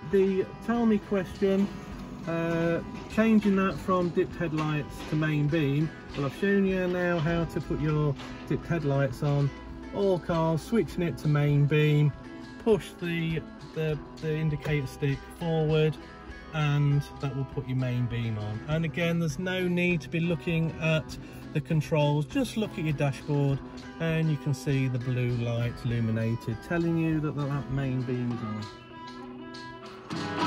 the tell me question, changing that from dipped headlights to main beam. Well, I've shown you now how to put your dipped headlights on all cars, switching it to main beam, push the indicator stick forward, and that will put your main beam on. And again, there's no need to be looking at the controls, just look at your dashboard and you can see the blue light illuminated telling you that that main beam is on.